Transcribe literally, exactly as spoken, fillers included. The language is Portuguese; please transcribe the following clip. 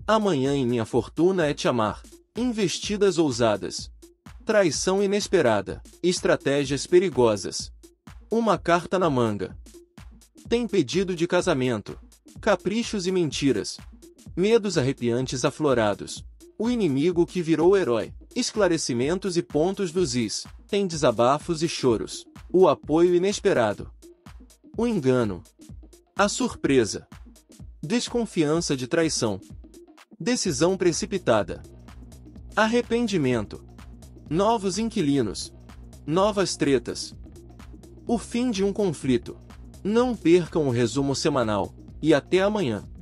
Amanhã em minha fortuna é te amar. Investidas ousadas. Traição inesperada. Estratégias perigosas. Uma carta na manga. Tem pedido de casamento. Caprichos e mentiras. Medos arrepiantes aflorados. O inimigo que virou herói. Esclarecimentos e pontos dos is. Tem desabafos e choros. O apoio inesperado. O engano. A surpresa. Desconfiança de traição. Decisão precipitada. Arrependimento. Novos inquilinos. Novas tretas. O fim de um conflito. Não percam o resumo semanal. E até amanhã.